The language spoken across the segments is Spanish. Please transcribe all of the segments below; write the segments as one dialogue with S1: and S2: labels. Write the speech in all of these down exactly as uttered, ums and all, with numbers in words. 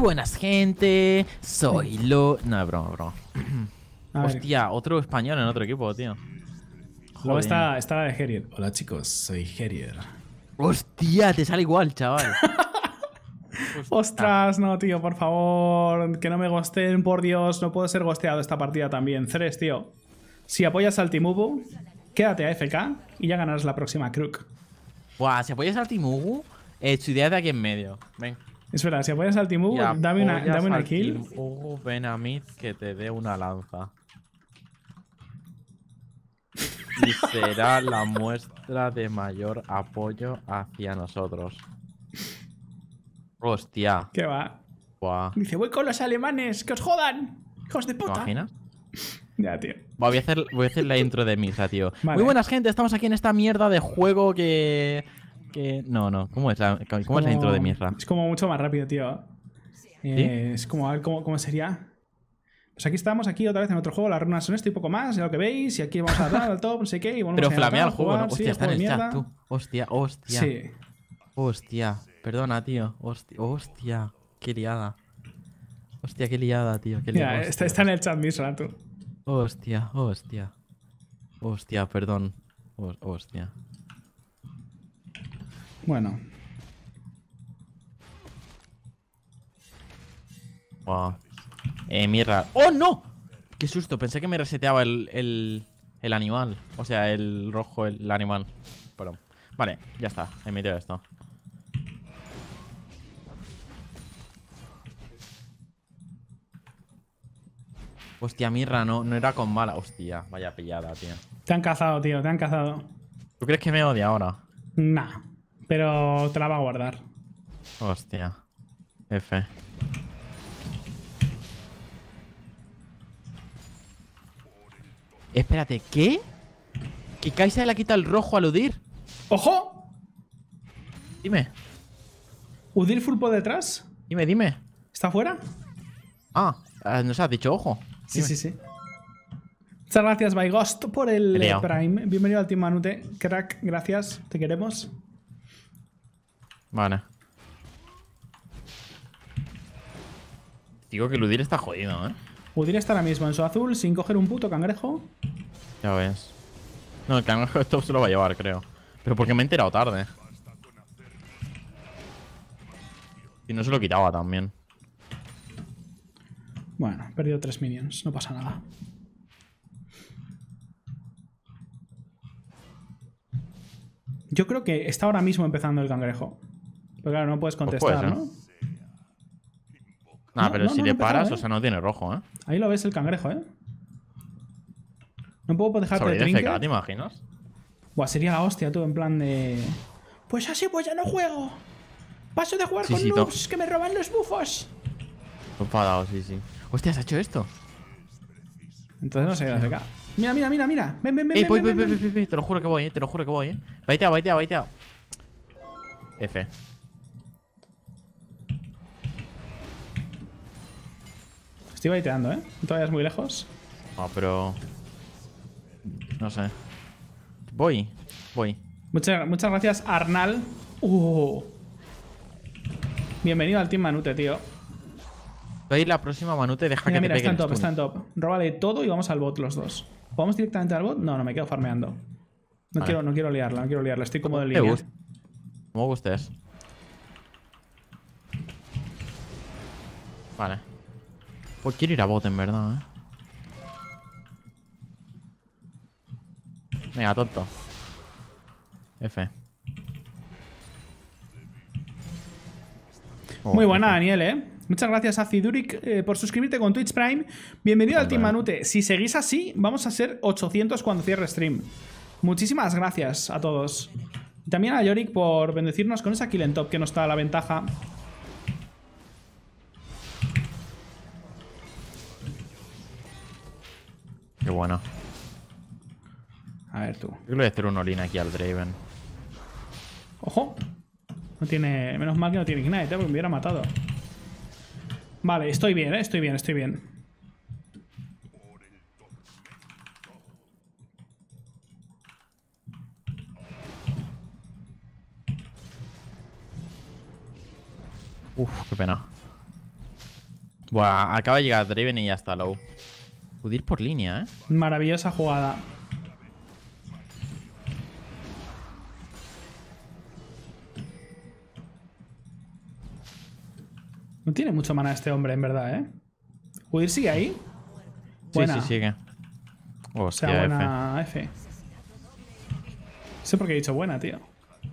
S1: buenas, gente. Soy lo... No, es broma, broma.
S2: A ver.
S1: Hostia, otro español en otro equipo, tío.
S2: Luego
S1: Joder.
S2: está, está la de Herier. Hola chicos, soy Herier.
S1: Hostia, te sale igual, chaval.
S2: Ostras, no, tío, por favor. Que no me ghosten, por Dios. No puedo ser ghosteado esta partida también. Ceres, tío. Si apoyas al Timubu, quédate a F K y ya ganarás la próxima Crook.
S1: Buah, si apoyas al Timugu, eh, su idea de aquí en medio. Ven.
S2: Es verdad, si apoyas al Timubu, dame una, dame una kill.
S1: Timugu, ven a mí que te dé una lanza. Y será la muestra de mayor apoyo hacia nosotros. Hostia.
S2: ¿Qué va?
S1: Buah.
S2: Dice, voy con los alemanes, que os jodan. Hijos de
S1: ¿Te
S2: puta.
S1: imaginas?
S2: Ya, tío.
S1: Buah, voy, a hacer, voy a hacer la intro de Misa, tío.
S2: Vale.
S1: Muy buenas, gente. Estamos aquí en esta mierda de juego que... que... No, no. ¿Cómo es la, cómo
S2: Como-
S1: es la intro de Mirra?
S2: Es como mucho más rápido, tío. Eh, Es como, a ver, ¿cómo, cómo sería? Pues aquí estamos, aquí otra vez en otro juego. Las runas son esto y poco más, ya lo que veis. Y aquí vamos a dar al top, no sé qué. Y volvemos
S1: Pero
S2: a ir
S1: flamea
S2: al
S1: el juego,
S2: jugar,
S1: ¿no?
S2: sí,
S1: Hostia, está en
S2: juego
S1: el
S2: de
S1: chat,
S2: mierda.
S1: tú. Hostia, hostia.
S2: Sí.
S1: Hostia. Perdona, tío. Hostia, hostia. Qué liada. Hostia, qué liada, tío. Qué liada.
S2: Mira, está, está en el chat mismo, tú.
S1: Hostia, hostia. Hostia, perdón. Hos- Hostia.
S2: Bueno,
S1: Wow. Eh, Mirra. ¡Oh, no! ¡Qué susto! Pensé que me reseteaba el, el, el animal. O sea, el rojo, el, el animal. Perdón. Vale, ya está. He metido esto. Hostia, Mirra, no, no era con bala. Hostia, vaya pillada, tío.
S2: te han cazado, tío, te han cazado.
S1: ¿Tú crees que me odia ahora?
S2: Nah, pero te la va a guardar.
S1: Hostia. F. Espérate, ¿qué? ¿Que Kaisa le quita el rojo al Udir?
S2: ¡Ojo!
S1: Dime,
S2: ¿Udir full por detrás?
S1: dime, dime.
S2: ¿Está fuera?
S1: Ah, eh, nos has dicho ojo.
S2: Sí,
S1: Dime.
S2: sí, sí. Muchas gracias, by Ghost, por el
S1: He
S2: eh,
S1: liado.
S2: Prime. Bienvenido al Team Manute. Crack, gracias. Te queremos.
S1: Vale. Digo que el Udir está jodido, ¿eh?
S2: Udir está ahora mismo en su azul sin coger un puto cangrejo.
S1: Ya ves. No, el cangrejo de top se lo va a llevar, creo. Pero porque me he enterado tarde. Y no se lo quitaba también.
S2: Bueno, he perdido tres minions, no pasa nada. Yo creo que está ahora mismo empezando el cangrejo. Pero claro, no puedes
S1: Pues
S2: contestar,
S1: puede ser.
S2: ¿no?
S1: Ah,
S2: No,
S1: pero
S2: no,
S1: si
S2: no,
S1: le
S2: no empezaba,
S1: paras,
S2: ¿eh?
S1: o sea, no tiene rojo, ¿eh?
S2: Ahí lo ves el cangrejo, ¿eh? No puedo dejarte
S1: Sobre
S2: de
S1: el F K,
S2: trinket.
S1: ¿te imaginas?
S2: Buah, sería la hostia, tú, en plan de... Pues así, pues ya no juego. Paso de jugar
S1: Sí,
S2: con
S1: sí, to-
S2: noobs que me roban los bufos.
S1: Estoy enfadado, sí, sí. Hostia, ¿has hecho esto?
S2: Entonces no sé qué hacer acá. Mira, mira, mira, mira. Ven, ven, ven,
S1: Ey,
S2: ven,
S1: voy,
S2: ven,
S1: voy,
S2: ven,
S1: voy,
S2: ven.
S1: voy, voy, te lo juro que voy, eh. Te lo juro que voy, eh. Baitea, baitea, baitea. F.
S2: Estoy baiteando, ¿eh? Todavía es muy lejos.
S1: No, pero... No sé. Voy, voy.
S2: Muchas, muchas gracias, Arnal. Uh. Bienvenido al Team Manute, tío.
S1: Voy la próxima, Manute, deja
S2: Mira,
S1: que
S2: mira,
S1: te
S2: está
S1: pegue
S2: en top,
S1: el
S2: está
S1: stun.
S2: en top. Róbale todo y vamos al bot los dos. ¿Vamos directamente al bot? No, no, me quedo farmeando. No,
S1: Vale.
S2: quiero, no quiero liarla, no quiero liarla. Estoy cómodo en
S1: Me
S2: línea.
S1: gusta. Como gustes. Vale. Pues quiero ir a bot, en verdad, eh. Venga, tonto. F. Oh,
S2: Muy buena,
S1: F.
S2: Daniel, ¿eh? Muchas gracias a Ziduric eh, por suscribirte con Twitch Prime. Bienvenido al
S1: Hombre.
S2: Team Manute. Si seguís así, vamos a ser ochocientos cuando cierre stream. Muchísimas gracias a todos. Y también a Yorick por bendecirnos con esa kill en top que nos da la ventaja.
S1: Qué bueno.
S2: A ver tú.
S1: Yo le voy a hacer un all-in aquí al Draven.
S2: ¡Ojo! No tiene... Menos mal que no tiene Ignite, ¿eh? Porque me hubiera matado. Vale, estoy bien, ¿eh? Estoy bien, estoy bien.
S1: Uf, qué pena. Buah, acaba de llegar Draven y ya está low. Pude ir por línea, ¿eh?
S2: Maravillosa jugada. No tiene mucho mana este hombre, en verdad, ¿eh? ¿Udir sigue ahí? Buena.
S1: Sí, sí, sigue.
S2: O
S1: Hostia,
S2: sea, buena F. F. No sé por qué he dicho buena, tío.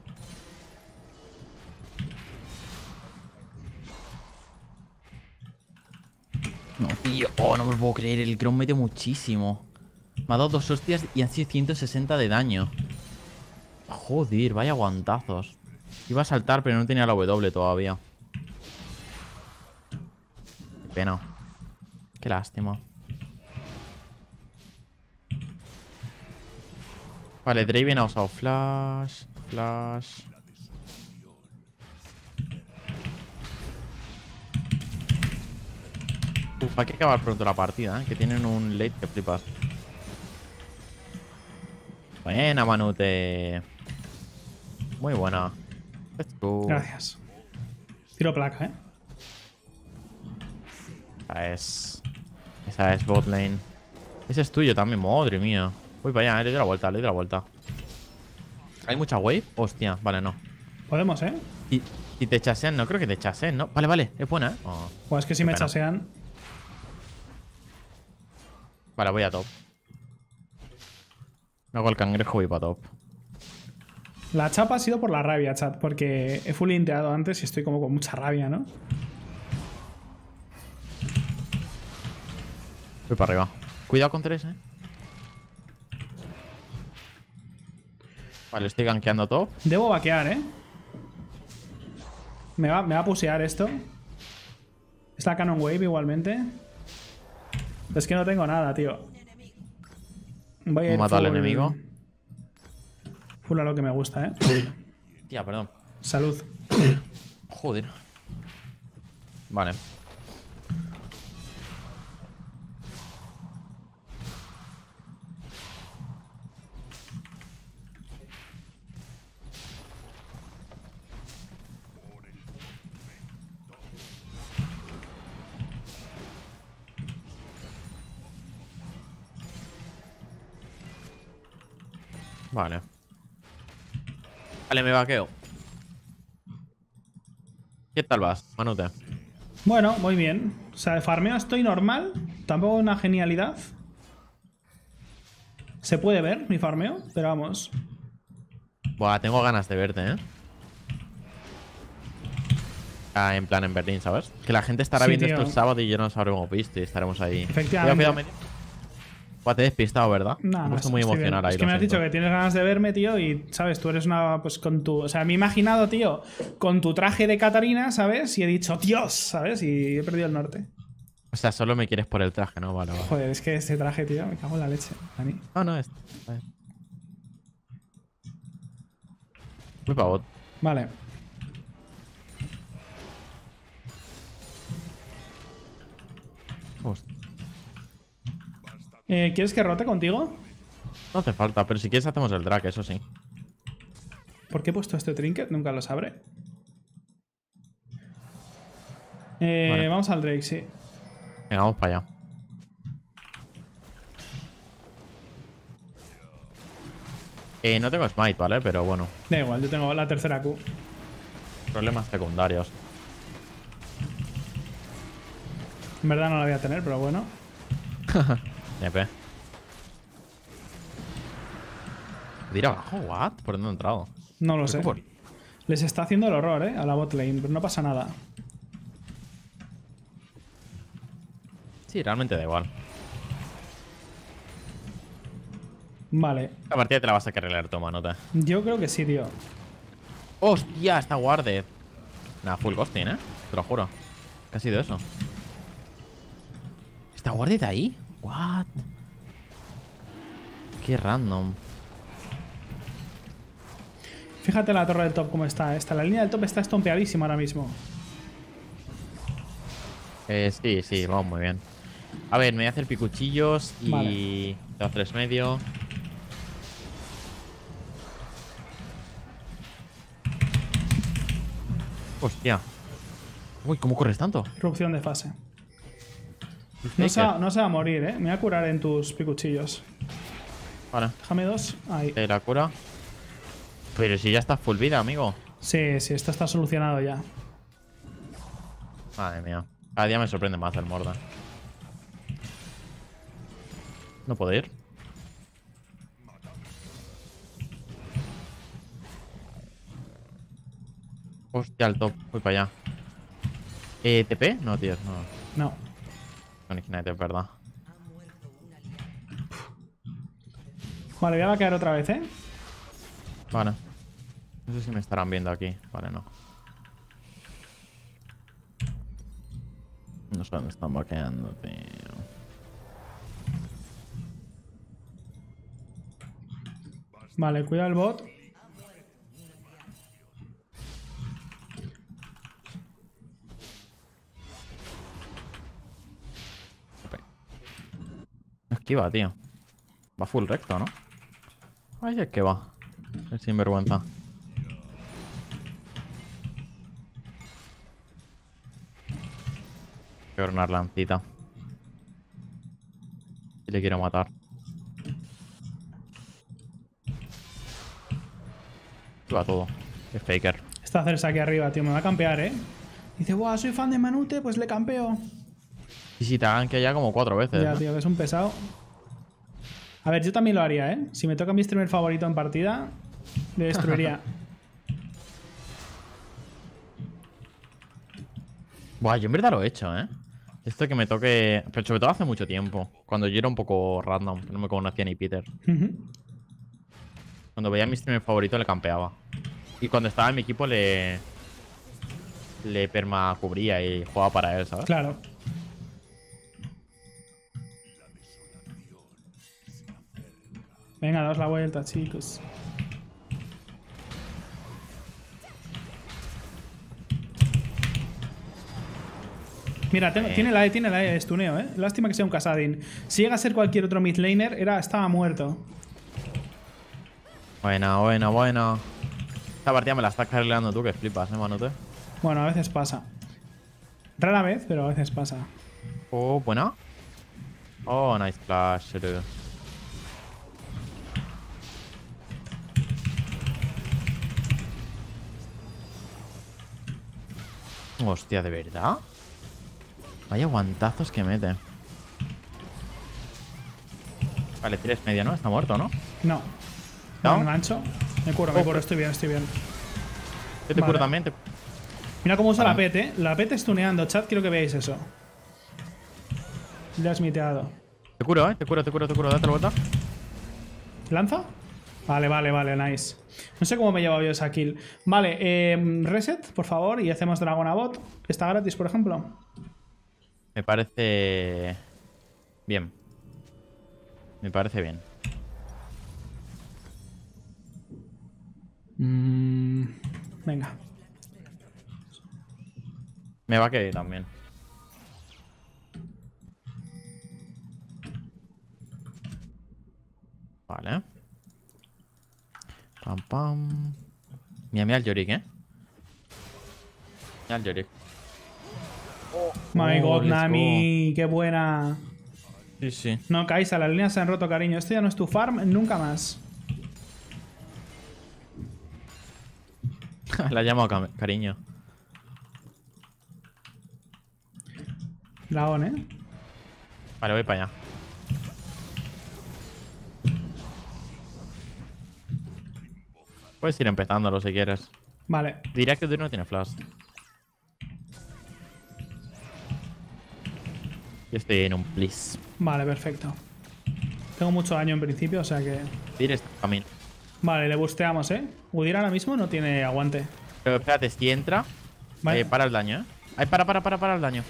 S1: No, tío. Oh, no me lo puedo creer. El Chrome mete muchísimo. Me ha dado dos hostias y han sido ciento sesenta de daño. Joder, vaya guantazos. Iba a saltar, pero no tenía la W todavía. Qué pena. Qué lástima. Vale, Draven ha usado flash. Flash. Uf, hay que acabar pronto la partida, ¿eh? Que tienen un late que flipas. Buena, Manute. Muy buena. Let's go.
S2: Gracias. Tiro placa, ¿eh?
S1: Esa es. Esa es bot lane. Ese es tuyo también, madre mía. Voy para allá, le doy la vuelta, le doy la vuelta. ¿Hay mucha wave? Hostia, vale, no.
S2: Podemos, ¿eh?
S1: Y, y te chasean, no creo que te chaseen, ¿no? Vale, vale, es buena, ¿eh? Oh,
S2: Pues es que si me chasean.
S1: vale, voy a top. Me hago el cangrejo y voy para top.
S2: La chapa ha sido por la rabia, chat, porque he full inteado antes y estoy como con mucha rabia, ¿no?
S1: Voy para arriba. Cuidado con tres, ¿eh? Vale, estoy gankeando top.
S2: Debo vaquear, ¿eh? Me va, me va a pusear esto. Es la Cannon Wave igualmente. Es que no tengo nada, tío. Voy a ir
S1: Mato al
S2: full-
S1: enemigo.
S2: Full a lo que me gusta, ¿eh?
S1: Tía, perdón.
S2: Salud.
S1: Joder. Vale. Vale. Vale, me vaqueo. ¿Qué tal vas, Manute?
S2: Bueno, muy bien. O sea, de farmeo estoy normal. Tampoco una genialidad. Se puede ver mi farmeo, pero vamos.
S1: Buah, tengo ganas de verte, ¿eh? Ah, en plan en Berlín, ¿sabes? Que la gente estará
S2: Sí,
S1: viendo
S2: tío.
S1: esto el sábado y yo no nos habremos visto y estaremos ahí.
S2: Efectivamente.
S1: Cuidado, cuidado, medio. Buah, te he despistado, ¿verdad?
S2: No,
S1: me he
S2: no,
S1: puesto muy
S2: estoy bien.
S1: emocional ahí.
S2: Es que
S1: lo
S2: me has dicho
S1: siento.
S2: que tienes ganas de verme, tío, y, ¿sabes? Tú eres una, pues, con tu... O sea, me he imaginado, tío, con tu traje de Catarina, ¿sabes? Y he dicho, Dios, ¿sabes? Y he perdido el norte.
S1: O sea, solo me quieres por el traje, ¿no? Vale, vale.
S2: Joder, es que ese traje, tío, me cago en la leche. Dani.
S1: No, no, es. a ver. Voy para bot.
S2: Vale.
S1: Hostia.
S2: Eh, ¿Quieres que rote contigo?
S1: No hace falta, pero si quieres hacemos el drag, eso sí.
S2: ¿Por qué he puesto este trinket? Nunca lo sabré. Eh,
S1: Vale.
S2: Vamos al Drake, sí.
S1: Venga, vamos para allá. Eh, no tengo smite, ¿vale? Pero bueno,
S2: Da igual, yo tengo la tercera Q.
S1: problemas secundarios.
S2: En verdad no la voy a tener, pero bueno.
S1: Nepe. ¿De ir abajo? ¿What? ¿Por dónde he entrado?
S2: No lo sé.
S1: ¿Por qué?
S2: Les está haciendo el horror, ¿eh? A la bot lane, pero no pasa nada.
S1: Sí, realmente da igual.
S2: Vale.
S1: La partida te la vas a querer leer, toma nota.
S2: Yo creo que sí, tío.
S1: ¡Hostia! Está guarded. Nada, full ghosting, ¿eh? Te lo juro. ¿Qué ha sido eso? ¿Está guarded ahí? ¿What? Qué random.
S2: Fíjate la torre del top cómo está. Esta, la línea del top está estompeadísima ahora mismo.
S1: Eh, sí, sí, vamos muy bien. A ver, me voy a hacer picuchillos y...
S2: Vale.
S1: Te voy a tres medio. Hostia. Uy, ¿cómo corres tanto?
S2: Irrupción de fase. No se, va, no se va a morir, ¿eh? Me voy a curar en tus picuchillos.
S1: Vale.
S2: Déjame dos. Ahí.
S1: ¿Te la cura? Pero si ya estás full vida, amigo.
S2: Sí, sí, esto está solucionado ya.
S1: Madre mía. Cada día me sorprende más el Morda. No puedo ir. Hostia, al top. Voy para allá. Eh, ¿T P? No, tío, no.
S2: No.
S1: Con Ignite, es verdad.
S2: Vale, voy a vaquear otra vez, ¿eh?
S1: Vale. No sé si me estarán viendo aquí. Vale, no. No sé dónde están vaqueando, tío.
S2: Vale, cuida el bot.
S1: No esquiva, tío. Va full recto, ¿no? Ay, es que va. Es sinvergüenza. Quiero una lancita. Y le quiero matar. Va todo. Es faker.
S2: Está Cersa aquí arriba, tío. Me va a campear, ¿eh? Dice, buah, soy fan de Manute, pues le campeo.
S1: Y si te hagan que ya como cuatro veces.
S2: Ya,
S1: ¿no?
S2: tío, que es un pesado. A ver, yo también lo haría, ¿eh? Si me toca mi streamer favorito en partida, le destruiría.
S1: Buah, yo en verdad lo he hecho, ¿eh? Esto que me toque... Pero sobre todo hace mucho tiempo. Cuando yo era un poco random. No me conocía ni Peter. Cuando veía a mi streamer favorito le campeaba. Y cuando estaba en mi equipo le... Le perma cubría y jugaba para él, ¿sabes?
S2: Claro. Venga, daos la vuelta, chicos. Mira, tengo,
S1: Eh.
S2: tiene la E, tiene la E de stuneo, ¿eh? Lástima que sea un Kassadin. Si llega a ser cualquier otro mid laner, era, estaba muerto.
S1: Buena, buena, buena. Esta partida me la estás cargando tú, que flipas, ¿eh, Manute?
S2: Bueno, a veces pasa. Rara vez, pero a veces pasa.
S1: Oh, buena. Oh, nice flash, dude. Hostia, ¿de verdad? Vaya guantazos que mete. Vale, tres media, ¿no? Está muerto, ¿no?
S2: No.
S1: ¿No?
S2: No, me engancho. Me curo, me
S1: Oh,
S2: curo. Estoy bien, estoy bien.
S1: Yo te
S2: Vale.
S1: curo también. Te...
S2: Mira cómo usa
S1: Vale.
S2: la P T, ¿eh? La P T stuneando. Chat, quiero que veáis eso. Le has miteado.
S1: te curo, ¿eh? Te curo, te curo, te curo. Date la vuelta.
S2: ¿Lanza? Vale, vale, vale, nice. No sé cómo me he llevado yo esa kill. Vale, eh, reset, por favor, y hacemos Dragon a bot. Está gratis, por ejemplo.
S1: Me parece... Bien. Me parece bien.
S2: Mm, venga.
S1: Me va a quedar también. Vale. Pam, pam. Mira, mira el Yorick, ¿eh? Mira el Yorick.
S2: My
S1: Oh,
S2: God,
S1: let's
S2: Nami, qué buena.
S1: Sí, sí.
S2: No, Kaisa, las líneas se han roto, cariño. Esto ya no es tu farm, nunca más.
S1: La he llamado cam- cariño.
S2: Dragón, ¿eh?
S1: Vale, voy para allá. Puedes ir empezándolo si quieres.
S2: Vale.
S1: Diría que tú no tiene flash. Yo estoy en un please.
S2: Vale, perfecto. Tengo mucho daño en principio, o sea que...
S1: Dir este camino.
S2: Vale, le busteamos, ¿eh? Udyr ahora mismo no tiene aguante.
S1: Pero espérate, si entra,
S2: Vale.
S1: eh, para el daño, ¿eh? Ay, para, para, para, para el daño.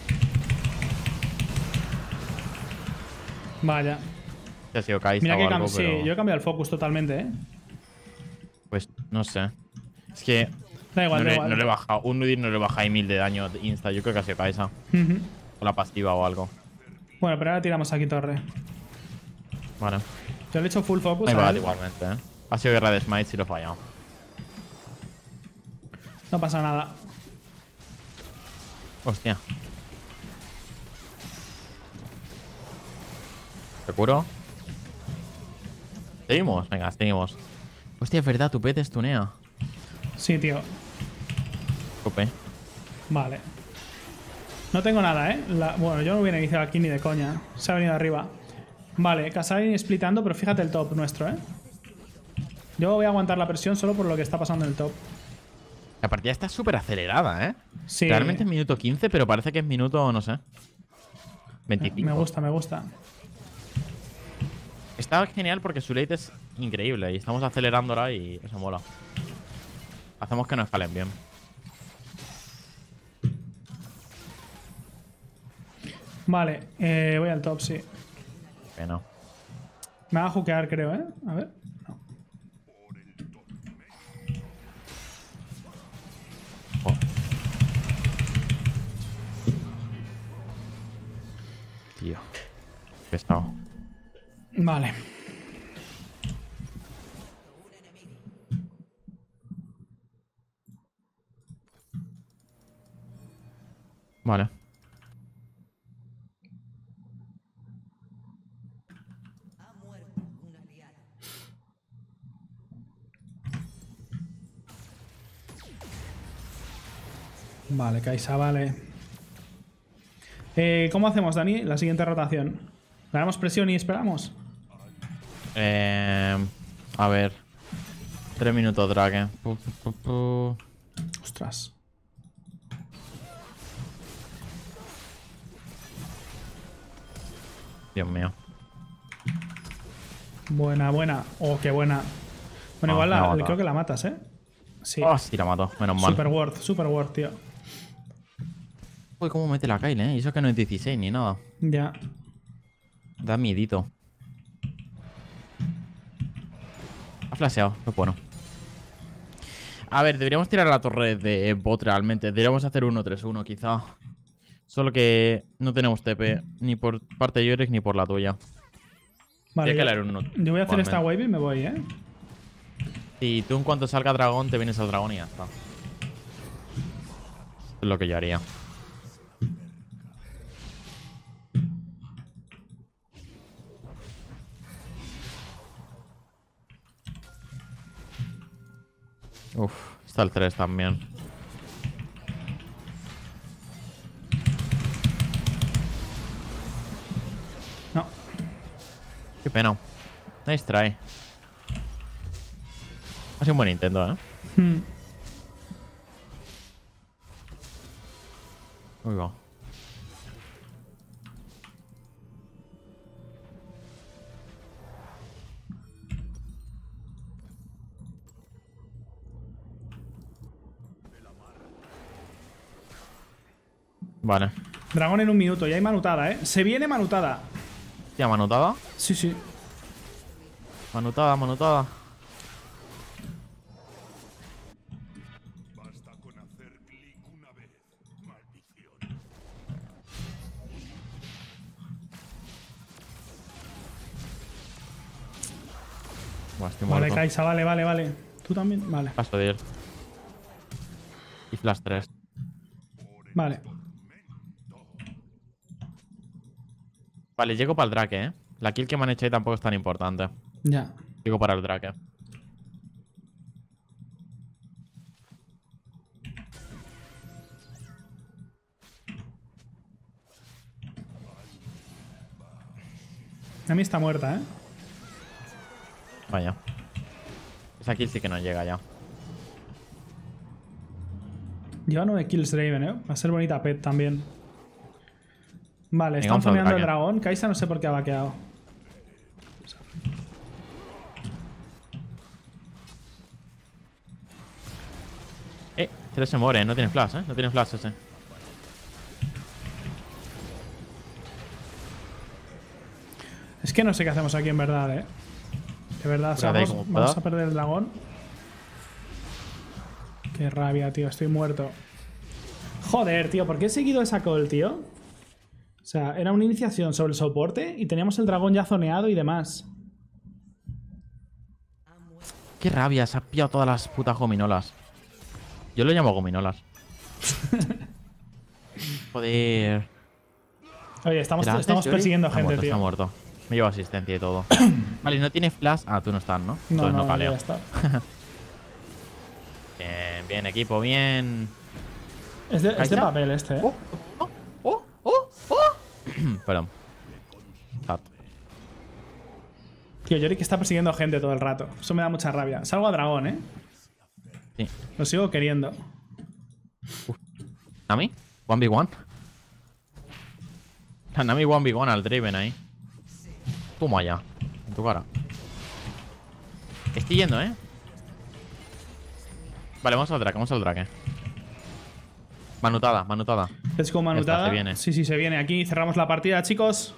S2: Vaya.
S1: Se ha sido Kaisa
S2: Mira
S1: o
S2: que
S1: algo,
S2: cam-
S1: pero...
S2: sí, yo he cambiado el focus totalmente, ¿eh?
S1: Pues no sé. Es que
S2: Da igual,
S1: no,
S2: da
S1: le,
S2: igual.
S1: no le baja, un Udyr no le baja ahí mil de daño de insta. Yo creo que ha sido Kaisa.
S2: Ujú.
S1: O la pasiva o algo.
S2: Bueno, pero ahora tiramos aquí torre.
S1: Vale.
S2: Yo le he hecho full focus
S1: Ahí
S2: a
S1: va,
S2: él.
S1: igualmente, ¿eh? Ha sido guerra de smite si lo he fallado.
S2: No pasa nada.
S1: Hostia. ¿Te curo? Seguimos, venga, seguimos. Hostia, es verdad, tu pet estunea.
S2: Sí, tío.
S1: Cope.
S2: Vale. No tengo nada, ¿eh? La- bueno, yo no hubiera iniciado aquí ni de coña. Se ha venido arriba. Vale, Kasadin splitando, pero fíjate el top nuestro, ¿eh? Yo voy a aguantar la presión solo por lo que está pasando en el top.
S1: La partida está súper acelerada, ¿eh?
S2: Sí.
S1: Realmente es minuto quince, pero parece que es minuto, no sé. veinticinco.
S2: Me gusta, me gusta.
S1: Está genial porque su late es increíble y estamos acelerando ahora y eso mola. Hacemos que nos escalen bien.
S2: Vale, eh, voy al top, sí.
S1: Bueno.
S2: Me va a jukear, creo, ¿eh? A ver. No.
S1: Oh. Tío. Pesado.
S2: Vale.
S1: Vale.
S2: Vale, Kaisa, vale. Eh, ¿Cómo hacemos, Dani? La siguiente rotación. ¿Le damos presión y esperamos?
S1: Eh, a ver. Tres minutos, Drake. Pu, pu, pu, pu.
S2: Ostras.
S1: Dios mío.
S2: Buena, buena. Oh, qué buena. Bueno,
S1: Ah,
S2: igual
S1: me ha
S2: la,
S1: matado.
S2: creo que la matas, ¿eh? Sí.
S1: Oh, sí, la mató. Menos mal.
S2: Super worth, super worth, tío.
S1: Uy, cómo mete la Kyle, ¿eh? Y eso que no es dieciséis ni nada.
S2: Ya.
S1: Da miedito. Ha flasheado, qué bueno. A ver, deberíamos tirar a la torre de bot realmente. Deberíamos hacer uno tres uno quizá. Solo que no tenemos T P ni por parte de Yorick ni por la tuya.
S2: Vale,
S1: Tiene que
S2: yo,
S1: leer uno.
S2: yo voy a hacer esta
S1: igualmente.
S2: wave y me voy, ¿eh?
S1: Y tú en cuanto salga dragón te vienes al dragón y ya está. Es lo que yo haría. Uf, está el tres también.
S2: No.
S1: Qué pena. Nice try. Ha sido un buen intento, ¿eh?
S2: Hmm.
S1: Uy, va. Vale.
S2: Dragón en un minuto. Y hay manutada, ¿eh? Se viene manutada.
S1: Tía, manutada.
S2: Sí, sí.
S1: Manutada, manutada.
S3: Basta con hacer clic una vez. Maldición.
S1: Buah, estoy
S2: Vale,
S1: muerto.
S2: Kaisa, vale, vale, vale. Tú también. Vale.
S1: Paso de ir. Y flash tres.
S2: Vale.
S1: Vale, llego para el Drake, ¿eh? La kill que me han hecho ahí tampoco es tan importante.
S2: Ya.
S1: Llego para el Drake.
S2: A mí está muerta, ¿eh?
S1: Vaya. Esa kill sí que no llega ya.
S2: Lleva nueve kills Draven, ¿eh? Va a ser bonita pet también. Vale,
S1: Venga,
S2: están
S1: vamos al
S2: farmeando el
S1: Drake.
S2: dragón. Kaisa no sé por qué ha vaqueado.
S1: Eh, tres se muere, no tiene flash, ¿eh? No tiene flash ese.
S2: Es que no sé qué hacemos aquí en verdad, ¿eh? De verdad, o sea,
S1: Espérate,
S2: vamos,
S1: ¿cómo
S2: vamos
S1: puedo?
S2: a perder el dragón. Qué rabia, tío. Estoy muerto. Joder, tío. ¿Por qué he seguido esa call, tío? O sea, era una iniciación sobre el soporte y teníamos el dragón ya zoneado y demás.
S1: Qué rabia, se ha pillado todas las putas gominolas. Yo lo llamo gominolas. Joder.
S2: Oye, estamos,
S1: ¿Te la haces,
S2: estamos
S1: Yori?
S2: persiguiendo
S1: Está
S2: gente,
S1: muerto,
S2: tío.
S1: Está muerto. Me llevo asistencia y todo. Vale, no tiene flash. Ah, tú no estás, ¿no?
S2: No,
S1: Entonces
S2: no,
S1: no
S2: ya
S1: caleo.
S2: está.
S1: Bien, bien, equipo, bien.
S2: Es de, es de
S1: ¿Kaisa?
S2: papel este, ¿eh?
S1: Oh, oh, oh, oh, oh. Perdón. Chat.
S2: Tío, Yorick está persiguiendo gente todo el rato. Eso me da mucha rabia. Salgo a dragón, ¿eh?
S1: Sí.
S2: Lo sigo queriendo.
S1: ¿Nami? uno ve uno. La Nami uno ve uno al Draven ahí. Toma ya. En tu cara. Estoy yendo, ¿eh? Vale, vamos al drake, vamos al drake. Manutada, manutada.
S2: Es como
S1: Ya está,
S2: manutada.
S1: se viene.
S2: Sí, sí, se viene. Aquí cerramos la partida, chicos.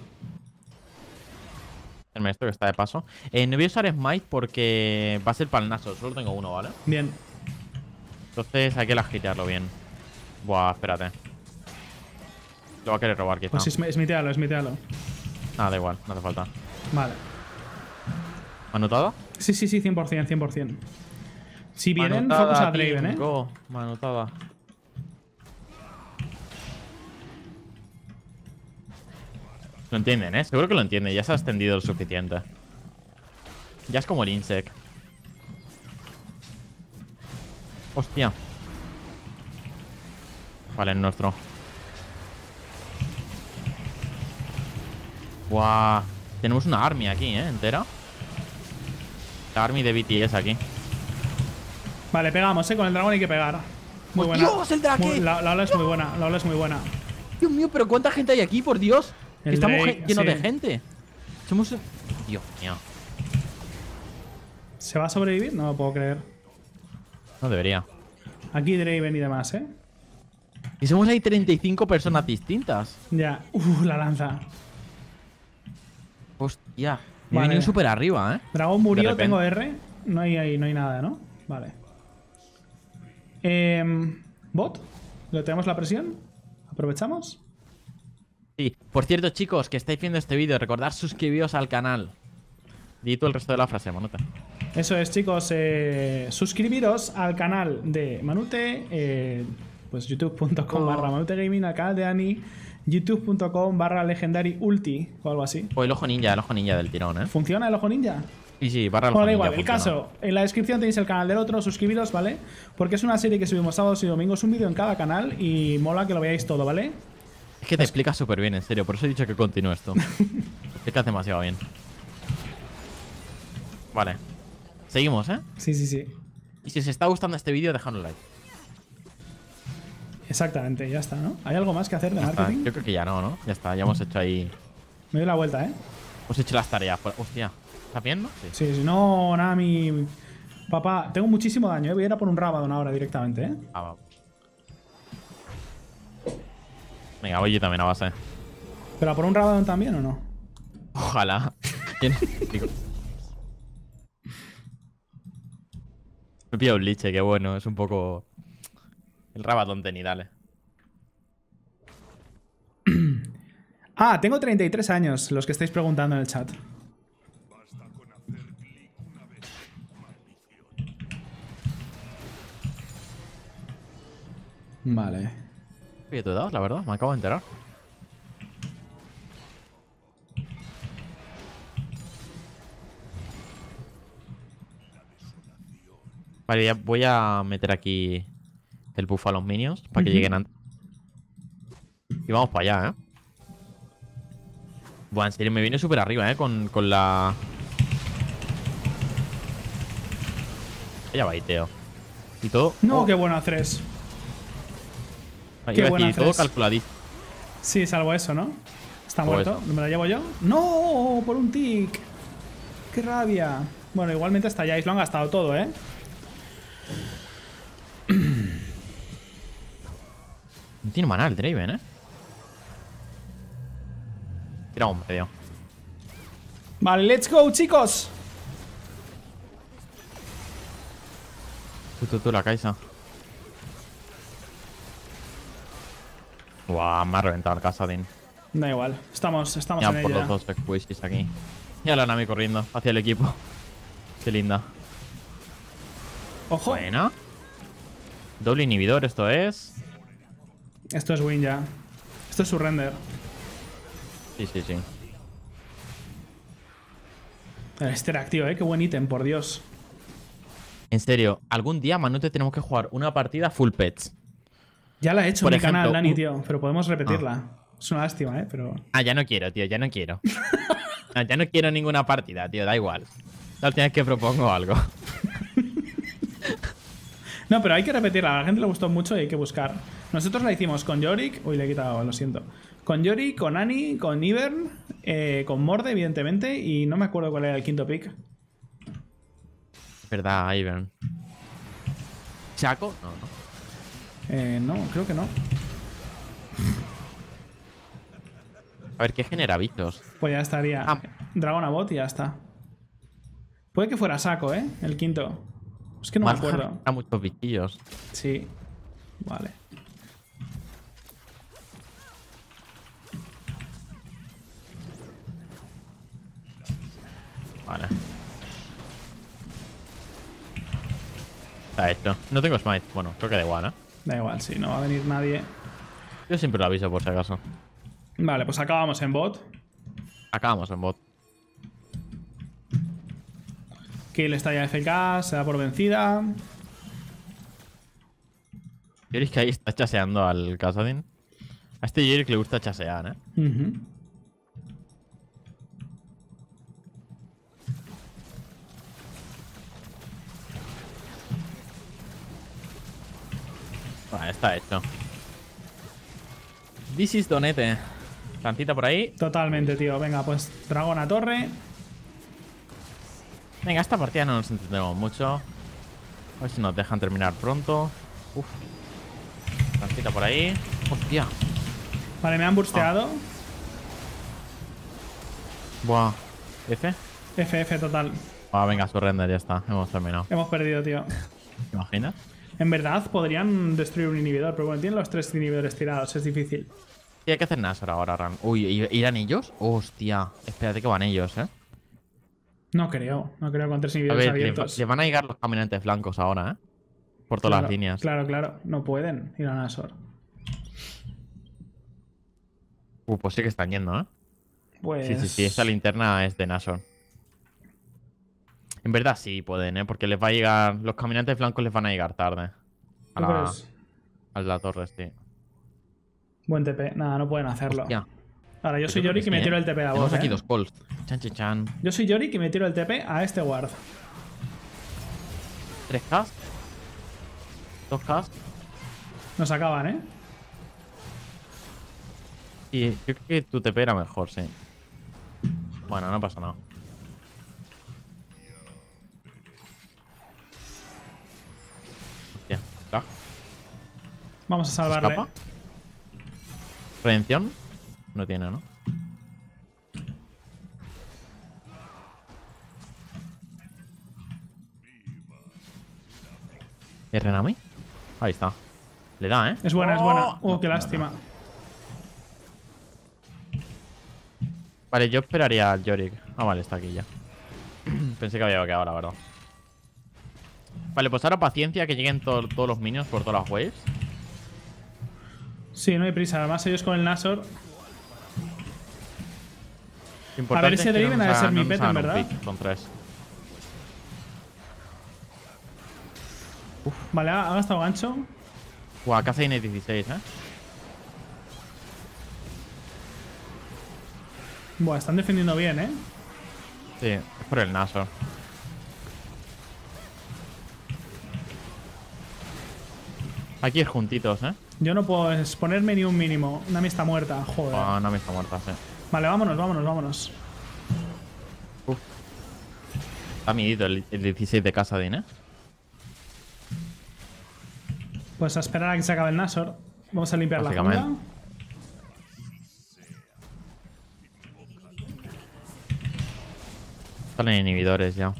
S1: El maestro que está de paso. Eh, no voy a usar Smite porque va a ser para el Naso. Solo tengo uno, ¿vale?
S2: Bien.
S1: Entonces hay que lagitearlo bien. Buah, espérate. Lo va a querer robar, quizá.
S2: Pues esmi- smitealo, smitealo.
S1: Ah, da igual, no hace falta.
S2: Vale.
S1: ¿Manutada?
S2: Sí, sí, sí, cien por cien, cien por cien. Si vienen,
S1: Manutada,
S2: focus a
S1: team,
S2: Draven, ¿eh?
S1: go. Manutada. Lo entienden, ¿eh? Seguro que lo entienden. Ya se ha extendido lo suficiente. Ya es como el Insect. Hostia. Vale, es nuestro. Buah. Tenemos una army aquí, ¿eh? Entera. La army de B T S aquí.
S2: Vale, pegamos, ¿eh? Con el dragón hay que pegar. Muy
S1: ¡Oh,
S2: buena.
S1: Dios, el drake!
S2: Muy- la, la ola es muy buena, la ola es muy buena.
S1: Dios mío, pero ¿cuánta gente hay aquí, por Dios?
S2: El
S1: Estamos
S2: Drake,
S1: ge- llenos
S2: sí.
S1: de gente. Somos... Dios mío.
S2: ¿Se va a sobrevivir? No lo puedo creer.
S1: No debería.
S2: Aquí Draven y demás, ¿eh?
S1: Y somos ahí treinta y cinco personas distintas.
S2: Ya. Uf, la lanza.
S1: Hostia. Me he
S2: Vale.
S1: venido súper arriba, ¿eh?
S2: Dragón murió,
S1: repente.
S2: tengo R. No hay, ahí, no hay nada, ¿no? Vale. Em, ¿Bot? ¿Le tenemos la presión? ¿Aprovechamos?
S1: Sí. Por cierto, chicos, que estáis viendo este vídeo, recordad suscribiros al canal. Di tú el resto de la frase, Manute.
S2: Eso es, chicos. Eh, suscribiros al canal de Manute. Eh, pues youtube punto com
S1: Oh.
S2: barra Manute Gaming, al canal de Ani. youtube punto com barra Legendary Ulti o algo así.
S1: O el ojo ninja, el ojo ninja del tirón, ¿eh?
S2: ¿Funciona el ojo ninja?
S1: Sí, sí, barra el
S2: Bueno,
S1: ojo
S2: da
S1: ninja.
S2: igual, el
S1: funciona.
S2: caso, en la descripción tenéis el canal del otro, suscribiros, ¿vale? Porque es una serie que subimos sábados y domingos, un vídeo en cada canal y mola que lo veáis todo, ¿vale?
S1: Es que te explicas súper bien, en serio. Por eso he dicho que continúe esto. Es que hace demasiado bien. Vale. Seguimos, ¿eh?
S2: Sí, sí, sí.
S1: Y si os está gustando este vídeo, dejad un like.
S2: Exactamente, ya está, ¿no? ¿Hay algo más que hacer de
S1: Ya está.
S2: marketing?
S1: Yo creo que ya no, ¿no? Ya está, ya hemos hecho ahí...
S2: Me doy la vuelta, ¿eh?
S1: Hemos hecho las tareas. Por- Hostia. ¿Está bien, no? Sí.
S2: Sí, si no, nada, mi... Papá, tengo muchísimo daño, ¿eh? Voy a ir a por un Rabadon ahora directamente, ¿eh?
S1: Ah, va. Venga, voy yo también a base.
S2: ¿Pero a por un Rabadon también o no?
S1: Ojalá. ¿Quién? Digo. Me he pillado un liche, qué bueno. Es un poco... El Rabadon de Nidale.
S2: Ah, tengo treinta y tres años, los que estáis preguntando en el chat.
S3: Basta con hacer clic una vez. Maldición.
S2: Vale.
S1: Oye, ¿tú dados, la verdad? Me acabo de enterar. Vale, ya voy a meter aquí el buff a los minions para que
S2: Ujú.
S1: lleguen antes. Y vamos para allá, ¿eh? Buah, en serio, me viene súper arriba, ¿eh? Con, con la... Ya va ahí, Teo. Y todo...
S2: No,
S1: oh,
S2: qué bueno hacer eso.
S1: iba
S2: qué
S1: a
S2: buena
S1: decir, todo
S2: tres.
S1: calculadito.
S2: Sí, salvo eso, ¿no? Está
S1: Salvo
S2: muerto.
S1: eso.
S2: ¿Me lo llevo yo? ¡No! Por un tic. ¡Qué rabia! Bueno, igualmente estalláis. Lo han gastado todo, ¿eh?
S1: No tiene maná el Draven, ¿eh? Tira un medio.
S2: Vale, let's go, chicos.
S1: Tú, tú, tú, la Kaisa. Guau, me ha reventado el Casadin.
S2: Da igual. Estamos, estamos
S1: Ya
S2: en
S1: por
S2: ella.
S1: los dos Squishies aquí. Y a la Nami corriendo hacia el equipo. Qué linda.
S2: Ojo.
S1: Buena. Doble inhibidor, esto es.
S2: Esto es win ya. Esto es surrender.
S1: Sí, sí, sí.
S2: El Sterak, tío, eh. Qué buen ítem, por Dios.
S1: En serio, algún día, Manute, tenemos que jugar una partida full pets.
S2: Ya la he hecho
S1: Por
S2: en mi
S1: ejemplo,
S2: canal, Dani,
S1: un-
S2: tío. Pero podemos repetirla. Es una lástima, eh. Pero.
S1: Ah, ya no quiero, tío, ya no quiero. No, ya no quiero ninguna partida, tío, da igual. La última vez que propongo algo.
S2: No, pero hay que repetirla. A la gente le gustó mucho y hay que buscar. Nosotros la hicimos con Yorick. Uy, le he quitado, lo siento. Con Yorick, con Annie, con Ivern, eh, con Morde, evidentemente. Y no me acuerdo cuál era el quinto pick.
S1: ¿Verdad, Ivern? ¿Chaco? No, no.
S2: Eh, no, creo que no.
S1: A ver, ¿qué genera bichos?
S2: Pues ya estaría.
S1: Ah.
S2: Dragonabot y ya está. Puede que fuera Saco, ¿eh? El quinto. Es que no me
S1: Malzahar
S2: acuerdo.
S1: genera muchos bichillos.
S2: Sí. Vale.
S1: Vale. Está hecho. No tengo smite. Bueno, creo que da igual, ¿eh?
S2: Da igual, sí, no va a venir nadie.
S1: Yo siempre lo aviso por si acaso.
S2: Vale, pues acabamos en bot.
S1: Acabamos en bot.
S2: Kill está ya F K, se da por vencida.
S1: Yorick que ahí está chaseando al Kassadin. A este Yorick le gusta chasear, ¿eh?
S2: Ujú.
S1: Vale, está hecho. This is Donete. Plantita por ahí.
S2: Totalmente, tío. Venga, pues dragón a torre.
S1: Venga, esta partida no nos entendemos mucho. A ver si nos dejan terminar pronto. Uf. Plantita por ahí. Hostia.
S2: Vale, me han bursteado.
S1: Buah. ¿F?
S2: F F total.
S1: Ah, venga, surrender, ya está. Hemos terminado.
S2: Hemos perdido, tío.
S1: ¿Te imaginas?
S2: En verdad podrían destruir un inhibidor, pero bueno, tienen los tres inhibidores tirados, es difícil.
S1: Sí, hay que hacer Nashor ahora, Ran. Uy, ¿i- ¿irán ellos? Hostia. Espérate que van ellos, ¿eh?
S2: No creo, no creo con tres
S1: A
S2: inhibidores
S1: ver, le,
S2: abiertos.
S1: le van a llegar los caminantes blancos ahora, ¿eh? Por todas
S2: Claro,
S1: las líneas.
S2: Claro, claro, no pueden ir a Nashor.
S1: Uh, pues sí que están yendo, ¿eh?
S2: Pues.
S1: Sí, sí, sí. Esta linterna es de Nashor. En verdad sí pueden, ¿eh? Porque les va a llegar... Los caminantes blancos les van a llegar tarde. A
S2: ¿Tú
S1: la,
S2: crees?
S1: a la torre, sí.
S2: Buen T P, nada, no pueden hacerlo.
S1: Hostia.
S2: Ahora, yo
S1: Pues
S2: soy
S1: yo creo
S2: Yorick
S1: que
S2: y me
S1: sí,
S2: tiro
S1: ¿eh?
S2: el T P a
S1: Tenemos
S2: vos,
S1: aquí
S2: ¿eh?
S1: dos calls. Chan, chan, chan.
S2: Yo soy Yorick y me tiro el T P a este ward.
S1: ¿Tres K? ¿Dos K?
S2: Nos acaban, ¿eh?
S1: Y yo creo que tu T P era mejor, sí. Bueno, no pasa nada. Hostia. ¿Lag?
S2: Vamos a
S1: ¿Se
S2: salvarle.
S1: escapa? ¿Redención? No tiene, ¿no? ¿Y Renami? Ahí está. Le da, ¿eh?
S2: Es buena, es buena.
S1: Oh,
S2: Uh,
S1: no,
S2: qué
S1: no,
S2: lástima.
S1: no. Vale, yo esperaría al Yorick. Ah, vale, está aquí ya. Pensé que había quedado, la verdad. Vale, pues ahora paciencia que lleguen to- todos los minions por todas las waves.
S2: Sí, no hay prisa. Además, ellos con el Nashor.
S1: Lo importante
S2: A ver, ese
S1: es que
S2: Draven
S1: no
S2: ha
S1: nos
S2: de ser
S1: hagan-
S2: mi
S1: no nos
S2: pet, en
S1: hagan un
S2: verdad.
S1: pick, son tres.
S2: Vale, ha, ha gastado gancho.
S1: Buah, casi tiene dieciséis, ¿eh?
S2: Buah, están defendiendo bien, ¿eh?
S1: Sí, es por el Nashor. Aquí es juntitos, ¿eh?
S2: Yo no puedo exponerme ni un mínimo. Nami está muerta, joder.
S1: Ah, no me está muerta, sí.
S2: Vale, vámonos, vámonos, vámonos.
S1: Está medido el, el dieciséis de Kassadin, ¿eh?
S2: Pues a esperar a que se acabe el Nashor. Vamos a limpiar la
S1: Básicamente.
S2: jungla.
S1: Salen inhibidores ya.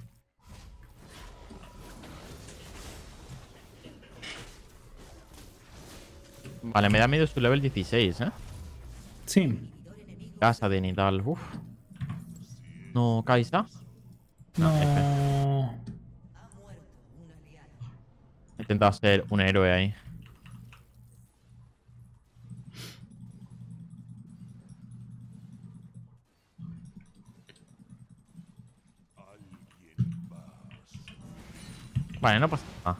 S1: Vale, me da miedo su level dieciséis, ¿eh?
S2: Sí.
S1: Kassadin y tal. Uf. No, Kaisa.
S2: No.
S1: He intentado ser un héroe ahí. Vale, no pasa nada.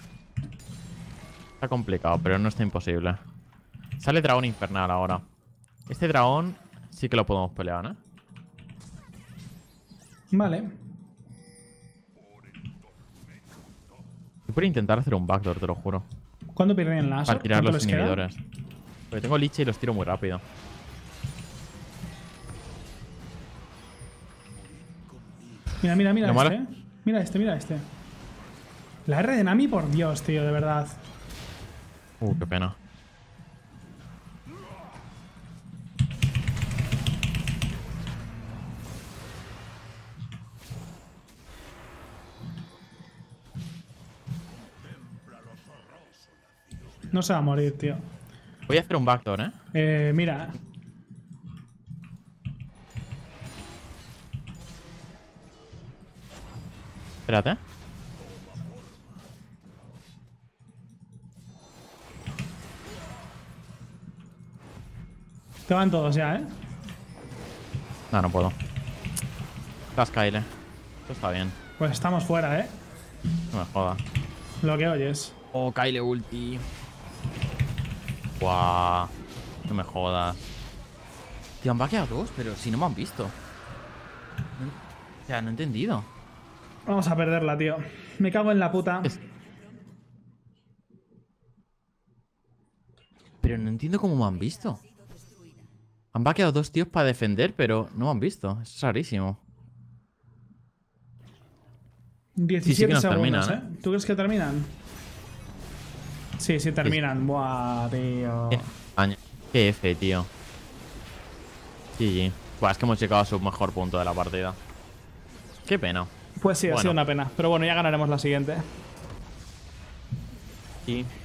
S1: Está complicado, pero no está imposible. Sale dragón infernal ahora. Este dragón sí que lo podemos pelear, ¿eh?
S2: Vale.
S1: Yo por intentar hacer un backdoor, te lo juro.
S2: ¿Cuándo pierden el láser?
S1: Para tirar
S2: ¿Cuánto
S1: los
S2: les queda?
S1: inhibidores. Porque tengo liche y los tiro muy rápido.
S2: Mira, mira, mira
S1: Lo
S2: este.
S1: malo-
S2: ¿eh? Mira este, mira este. La R de Nami, por Dios, tío, de verdad.
S1: Uh, qué pena.
S2: No se va a morir, tío.
S1: Voy a hacer un backdoor, ¿eh?
S2: Eh, mira.
S1: Espérate.
S2: Te van todos ya, ¿eh?
S1: No, no puedo. Estás, Kyle. Esto está bien.
S2: Pues estamos fuera, ¿eh?
S1: No me jodas.
S2: Lo que oyes.
S1: Oh, Kyle ulti. Guau. No me jodas. Tío, han vaqueado dos, pero si no me han visto. No- O sea, no he entendido.
S2: Vamos a perderla, tío. Me cago en la puta.
S1: Es- Pero no entiendo cómo me han visto. Han vaqueado dos tíos para defender, pero no me han visto. Es rarísimo.
S2: diecisiete
S1: nos
S2: segundos,
S1: terminan,
S2: ¿eh? ¿Tú crees que terminan? Sí, sí terminan. Buah, tío.
S1: Qué año. Qué F, tío. G G. Buah, es que hemos llegado a su mejor punto de la partida. Qué pena.
S2: Pues sí, ha
S1: Bueno.
S2: sido una pena. Pero bueno, ya ganaremos la siguiente.
S1: Y